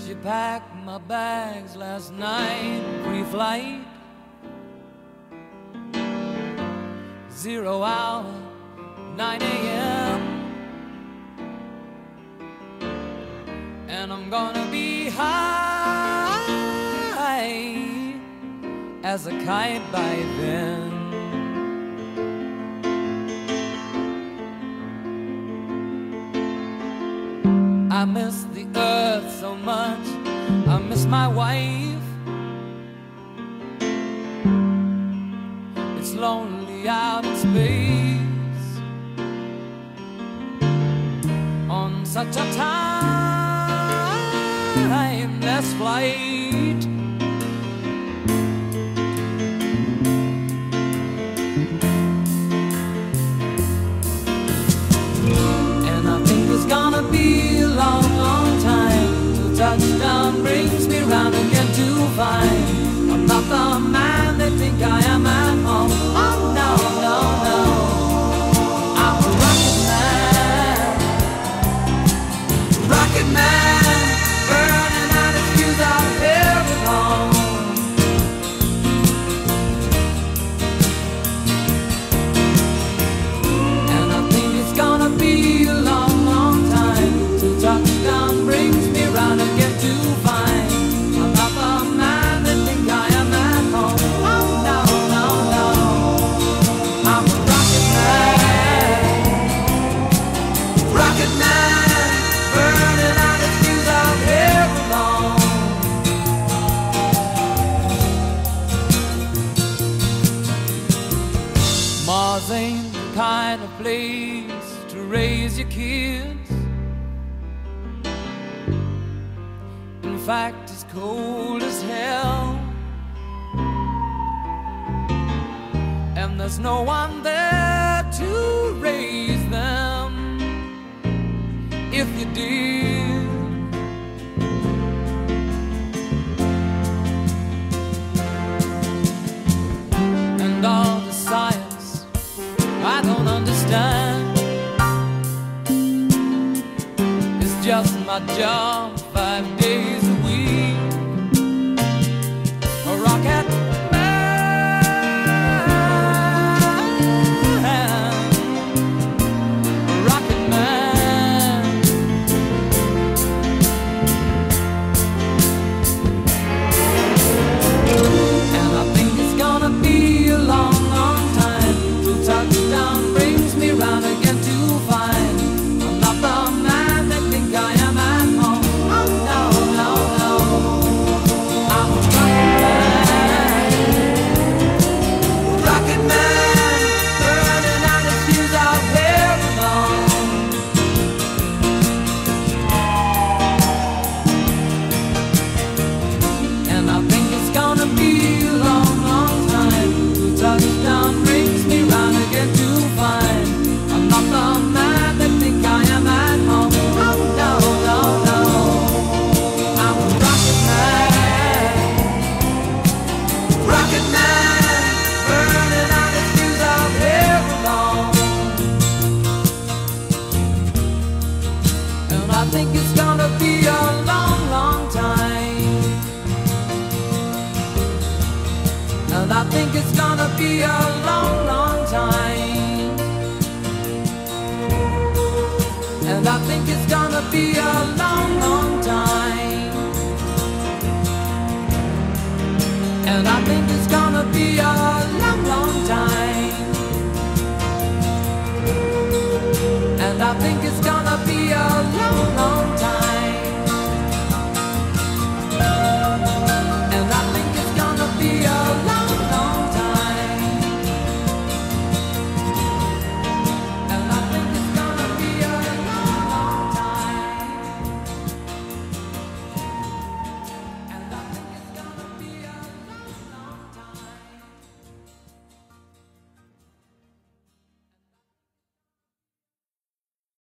She packed my bags last night, pre-flight, 0 hour, 9 a.m. And I'm gonna be high as a kite by then. I miss the earth so much, I miss my wife. It's lonely out in space on such a timeless flight. And I think it's gonna be a long, long time till touchdown brings me round again to find I'm not the man they think I am at home. Oh no, no, no, I'm a rocket man, burning out his fuse out here at home. And I think it's gonna be a long, long time till touchdown brings me round again to find I'm not the man they think I am at home. Oh no, no, no, I'm a rocket man, burning out his fuse out here alone. Mars ain't the kind of place to raise your kids. In fact, it's cold as hell, and there's no one there to raise them if you did. And all the science I don't understand, it's just my job 5 days a week. A rocket man, a rocket man. And I think it's gonna be a long, long time till touchdown brings me round again to find I'm not the man they think I am at home. Oh no, no, no, I'm a rocket man, burning out his fuse out here alone. And I think it's gonna be a long, long time till touchdown brings me round again to find I'm not the man they think I am at home. Oh no, no, no, I'm a rocket man, burning out his fuse out here alone. And I think it's gonna be a long, long time. And I think it's gonna be a long, long time. And I think it's gonna be a long, long time. And I think it's gonna be a long, long time. And I think it's gonna